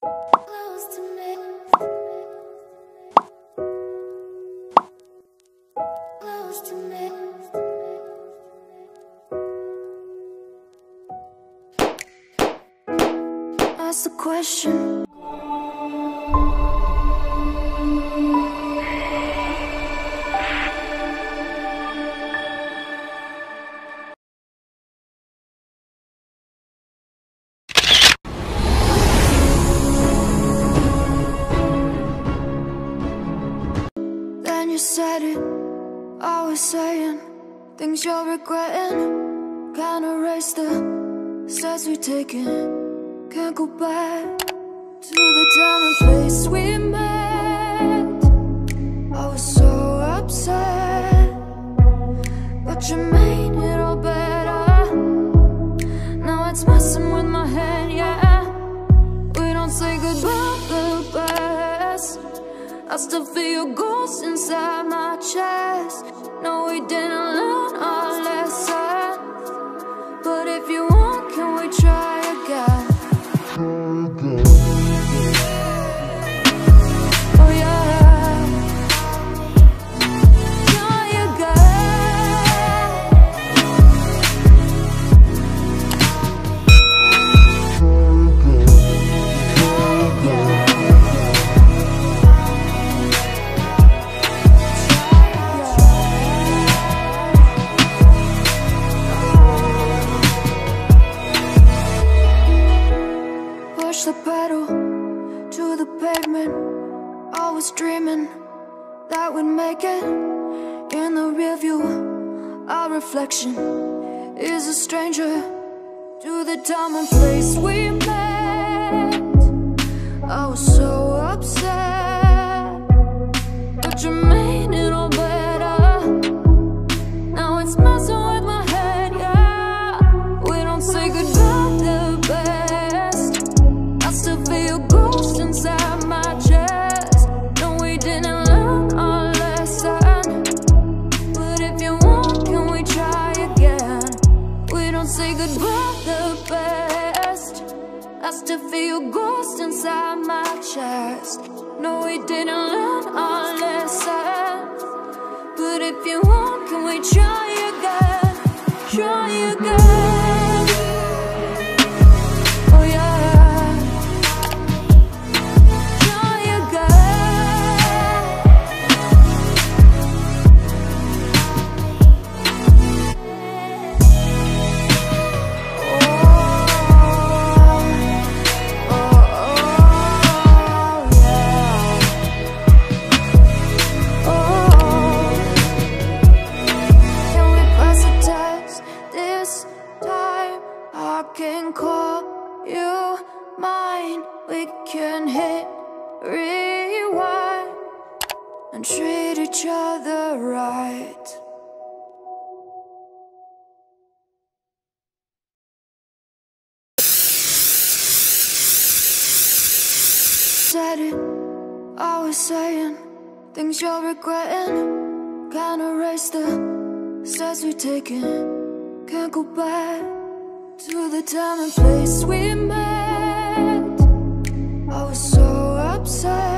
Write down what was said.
close to me, close to me. Ask the question. Then you said it, I was saying things you're regretting. Can't erase the steps we've taken. Can't go back to the time and place we met. I was so upset, but you made it all better. Now it's messing with my head, yeah. We don't say goodbye the best. I still feel your ghost inside my chest. No, we didn't learn our lesson, but if you want, can we try again? Oh yeah, try again. Push the pedal to the pavement. I was dreaming that we'd make it. In the rear view, our reflection is a stranger to the time and place we met. I was so upset, but you made it all better. Now it's messing with my head, yeah. We don't say goodbye the best. I still feel your ghost inside my chest. No, we didn't learn our lesson, but if you want, can we try again? We don't say goodbye the best. I still feel your ghost inside my chest. No, we didn't learn our lesson, but if you want, can we try again? Try again. Oh yeah, try again. Oh, yeah. Oh, can we pass the test this time? I can call you mine. We can hit rewind and treat each other right. Said it, I was saying things you're regretting. Can't erase the steps we've taken. Can't go back to the time and place we met. I was so upset,